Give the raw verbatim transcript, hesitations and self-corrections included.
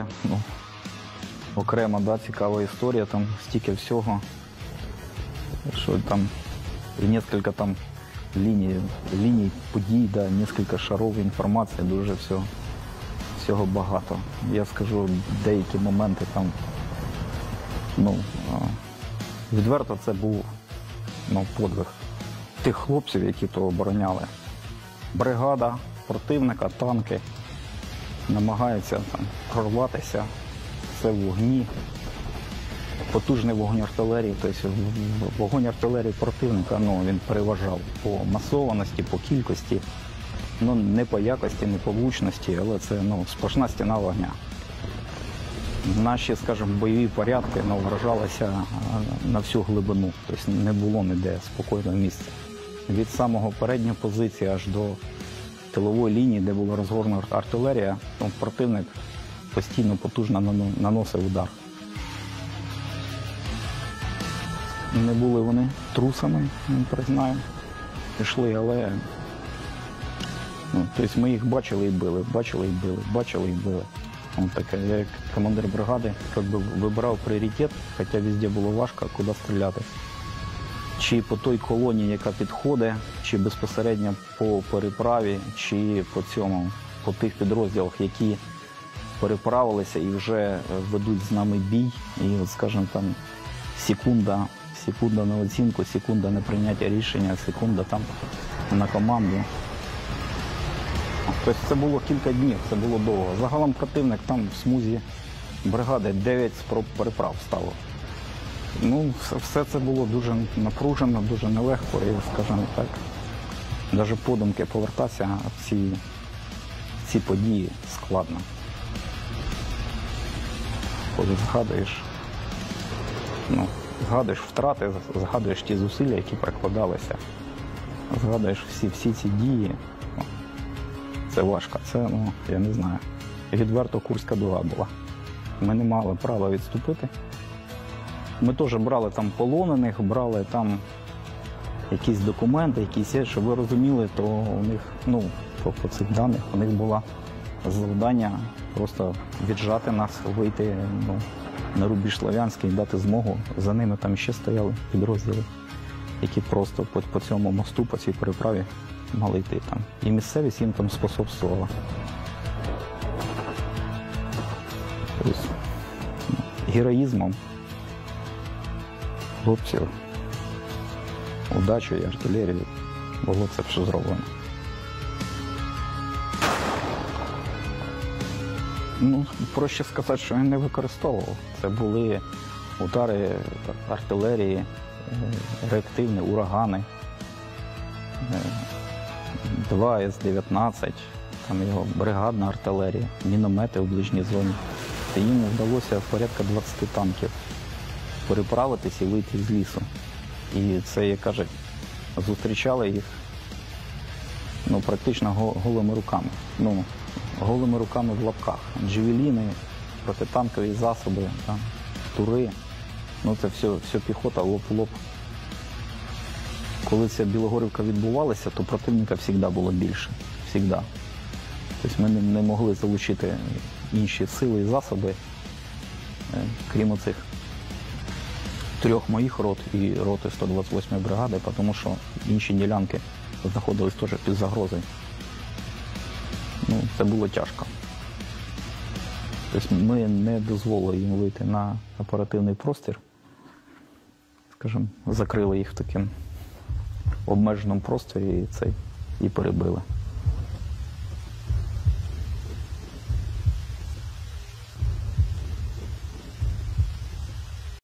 ну, окрема, да, цікава історія, там стільки всього, що там і несколько там ліній, ліній подій, да, несколько шаров інформації, дуже всього, всього багато. Я скажу, деякі моменти там, ну, відверто це був, ну, подвиг тих хлопців, які то обороняли. Бригада противника, танки, намагаються там прорватися, все в вогні, потужний вогонь артилерії, тобто вогонь артилерії противника, ну, він переважав по масованості, по кількості, ну, не по якості, не по влучності, але це, ну, сплошна стіна вогня. Наші, скажімо, бойові порядки, ну, вражалися на всю глибину, тобто не було ніде спокійного місця. Від самого передньої позиції аж до тилової лінії, де була розгорнута артилерія, ну, противник постійно потужно наносив удар. Не були вони трусами, не признаю, пішли, але ну, тобто ми їх бачили і били, бачили і били, бачили і били. От таке. Я як командир бригади якби вибирав пріоритет, хоча везде було важко, куди стріляти. Чи по той колоні, яка підходить, чи безпосередньо по переправі, чи по цьому, по тих підрозділах, які переправилися і вже ведуть з нами бій. І, от, скажімо, там секунда, секунда на оцінку, секунда на прийняття рішення, секунда там на команду. Тобто це було кілька днів, це було довго. Загалом противник там в смузі бригади дев'ять спроб переправ стало. Ну, все це було дуже напружено, дуже нелегко і, скажімо так, навіть подумки повертатися в ці, ці події складно. Коли згадуєш, ну, згадуєш втрати, згадуєш ті зусилля, які прикладалися, згадуєш всі, всі ці дії, ну, це важко, це, ну, я не знаю, відверто Курська дуга була. Ми не мали права відступити. Ми теж брали там полонених, брали там якісь документи, якісь, щоб ви розуміли, то у них, ну, по, по цих даних, у них було завдання просто віджати нас, вийти, ну, на рубіж Слов'янський і дати змогу. За ними там ще стояли підрозділи, які просто по, по цьому мосту, по цій переправі мали йти там. І місцевість їм там способствувала. Тобто, ну, героїзмом хлопців, удачу і артилерію було це все зроблено. Ну, проще сказати, що я не використовував. Це були удари артилерії, реактивні, урагани, два ес дев'ятнадцять, там його бригадна артилерія, міномети в ближній зоні. Та їм вдалося порядка двадцяти танків переправитись і вийти з лісу. І це, як кажуть, зустрічали їх, ну, практично голими руками. Ну, голими руками в лапках. Джевеліни, протитанкові засоби, там, тури. Ну, це все, все піхота, лоб в лоб. Коли ця Білогорівка відбувалася, то противника завжди було більше. Завжди. Тобто ми не могли залучити інші сили і засоби, крім оцих трьох моїх рот і роти сто двадцять восьмої бригади, тому що інші ділянки знаходились теж під загрозою. Ну, це було тяжко. Тобто ми не дозволили їм вийти на оперативний простір, скажімо, закрили їх в такому обмеженому просторі і, це, і перебили.